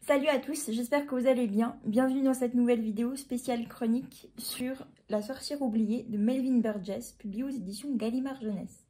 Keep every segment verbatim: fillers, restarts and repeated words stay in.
Salut à tous, j'espère que vous allez bien. Bienvenue dans cette nouvelle vidéo spéciale chronique sur La sorcière oubliée de Melvin Burgess, publiée aux éditions Gallimard Jeunesse.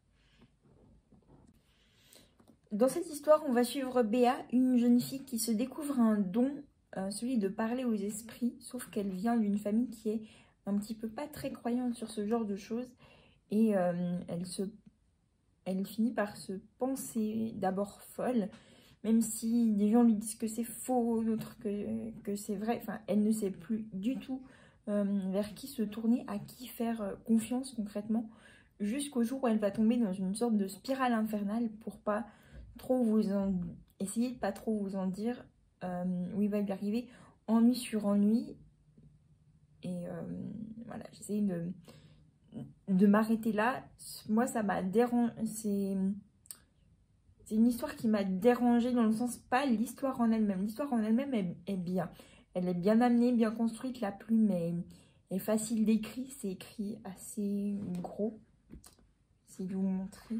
Dans cette histoire, on va suivre Béa, une jeune fille qui se découvre un don, euh, celui de parler aux esprits, sauf qu'elle vient d'une famille qui est un petit peu pas très croyante sur ce genre de choses. Et euh, elle, se, elle finit par se penser d'abord folle, même si des gens lui disent que c'est faux, d'autres que, que c'est vrai. Enfin, elle ne sait plus du tout euh, vers qui se tourner, à qui faire euh, confiance concrètement, jusqu'au jour où elle va tomber dans une sorte de spirale infernale pour pas trop vous en... Essayez de pas trop vous en dire, euh, où il va lui arriver ennui sur ennui. Et euh, voilà, j'essaye de, de m'arrêter là. Moi, ça m'a dérangé. C'est... C'est une histoire qui m'a dérangée dans le sens, pas l'histoire en elle-même. L'histoire en elle-même est, est bien. Elle est bien amenée, bien construite. La plume est, est facile d'écrit. C'est écrit assez gros. J'essaie de vous montrer.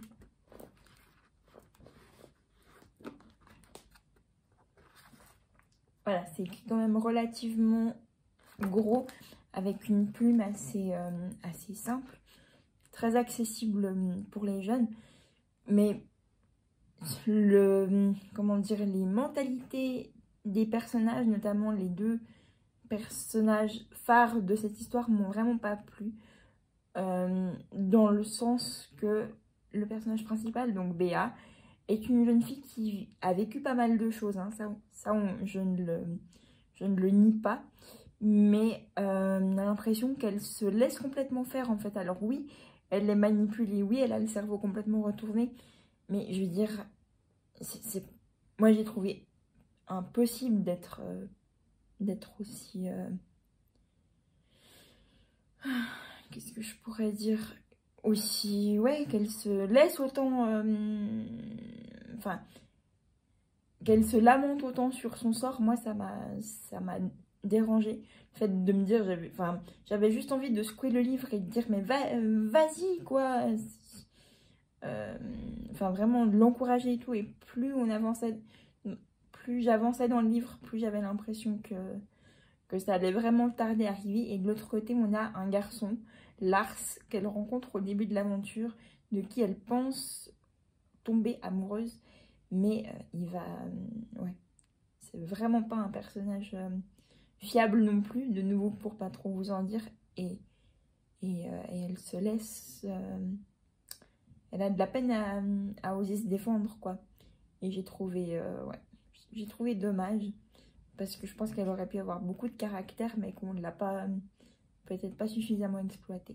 Voilà, c'est écrit quand même relativement gros, avec une plume assez, euh, assez simple. Très accessible pour les jeunes. Mais... Le, comment dire, les mentalités des personnages, notamment les deux personnages phares de cette histoire, m'ont vraiment pas plu. Euh, dans le sens que le personnage principal, donc Béa, est une jeune fille qui a vécu pas mal de choses. Hein, ça, ça on, je, ne le, je ne le nie pas. Mais euh, on a l'impression qu'elle se laisse complètement faire en fait. Alors oui, elle est manipulée, oui, elle a le cerveau complètement retourné. Mais je veux dire, c'est, moi j'ai trouvé impossible d'être euh, d'être aussi... Euh... Qu'est-ce que je pourrais dire? Aussi, ouais, qu'elle se laisse autant... Euh... Enfin, qu'elle se lamente autant sur son sort, moi ça m'a ça m'a dérangée. Le fait de me dire, j'avais enfin, j'avais juste envie de secouer le livre et de dire, mais va, euh, vas-y, quoi. Euh, enfin vraiment de l'encourager et tout, et plus on avançait, plus j'avançais dans le livre, plus j'avais l'impression que, que ça allait vraiment tarder à arriver. Et de l'autre côté, on a un garçon, Lars, qu'elle rencontre au début de l'aventure, de qui elle pense tomber amoureuse, mais euh, il va... Euh, ouais, c'est vraiment pas un personnage euh, fiable non plus, de nouveau pour pas trop vous en dire, et, et, euh, et elle se laisse... Euh, Elle a de la peine à, à oser se défendre, quoi. Et j'ai trouvé, euh, ouais, j'ai trouvé dommage. Parce que je pense qu'elle aurait pu avoir beaucoup de caractère, mais qu'on ne l'a pas, peut-être pas suffisamment exploité.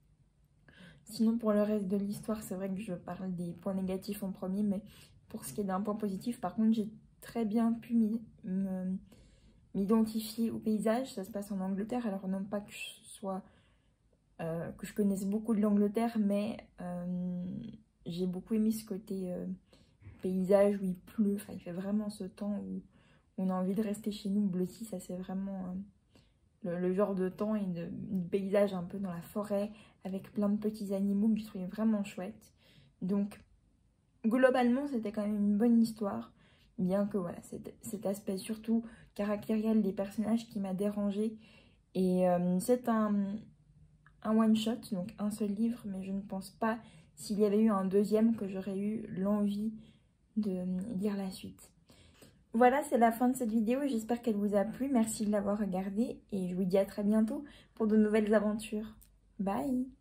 Sinon, pour le reste de l'histoire, c'est vrai que je parle des points négatifs en premier, mais pour ce qui est d'un point positif, par contre, j'ai très bien pu m'identifier au paysage. Ça se passe en Angleterre, alors non pas que je sois... Euh, que je connaisse beaucoup de l'Angleterre, mais euh, j'ai beaucoup aimé ce côté euh, paysage où il pleut. Enfin, il fait vraiment ce temps où on a envie de rester chez nous blotti. Ça, c'est vraiment euh, le, le genre de temps et de, de paysage un peu dans la forêt avec plein de petits animaux que je trouvais vraiment chouette. Donc, globalement, c'était quand même une bonne histoire, bien que voilà, cet, cet aspect surtout caractériel des personnages qui m'a dérangée. Et euh, c'est un... un one-shot, donc un seul livre, mais je ne pense pas, s'il y avait eu un deuxième, que j'aurais eu l'envie de lire la suite. Voilà, c'est la fin de cette vidéo, j'espère qu'elle vous a plu, merci de l'avoir regardée, et je vous dis à très bientôt pour de nouvelles aventures. Bye!